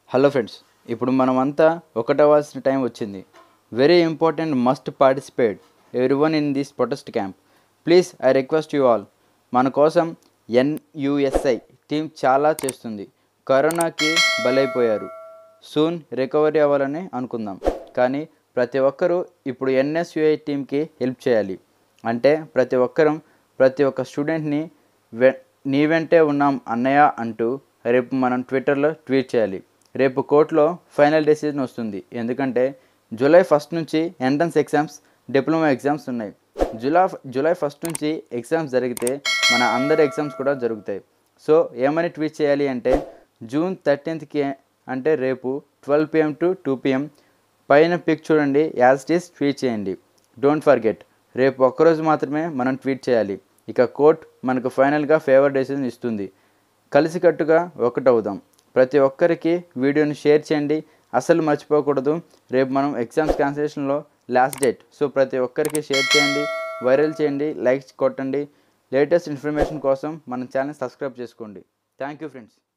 Hello friends, ఇప్పుడు మనమంతా ఒకటవ్వాల్సిన టైం వచ్చింది. Very important, must participate everyone in this protest camp. Please I request you all. మన కోసం NUSI టీం చాలా చేస్తుంది. కరోనాకి బలైపోయారు. సూన్ రికవరీ అవ్వాలని అనుకుందాం. కానీ ప్రతి ఒక్కరూ ఇప్పుడు NSUI టీంకి హెల్ప్ చేయాలి. అంటే ప్రతి ఒక్క స్టూడెంట్ని నీ వెంటే ఉన్నాం అన్నయ్య అంటూ రేపు మనం ట్విట్టర్లో ట్వీట్ చేయాలి. రేపు కోర్టులో ఫైనల్ డెసిజన్ వస్తుంది. ఎందుకంటే జూలై 1 నుంచి ఎంట్రన్స్ ఎగ్జామ్స్, డిప్లొమా ఎగ్జామ్స్ ఉన్నాయి. జూలై 1 నుంచి ఎగ్జామ్స్ జరిగితే మన అందరి ఎగ్జామ్స్ కూడా జరుగుతాయి. సో ఏమని ట్వీట్ చేయాలి అంటే జూన్ 13కి అంటే రేపు 12 PM to 2 PM పైన పిక్ చూడండి, యాజ్ ఇట్ ఈస్ ట్వీట్ చేయండి. డోంట్ ఫర్గెట్, రేపు ఒక్కరోజు మాత్రమే మనం ట్వీట్ చేయాలి. ఇక కోర్ట్ మనకు ఫైనల్గా ఫేవర్ డెసిజన్ ఇస్తుంది. కలిసికట్టుగా ఒకటవుదాం. ప్రతి ఒక్కరికి వీడియోని షేర్ చేయండి. అసలు మర్చిపోకూడదు, రేపు మనం ఎగ్జామ్స్ క్యాన్సిలేషన్లో లాస్ట్ డేట్. సో ప్రతి ఒక్కరికి షేర్ చేయండి, వైరల్ చేయండి, లైక్స్ కొట్టండి. లేటెస్ట్ ఇన్ఫర్మేషన్ కోసం మన ఛానల్ సబ్స్క్రైబ్ చేసుకోండి. Thank you friends.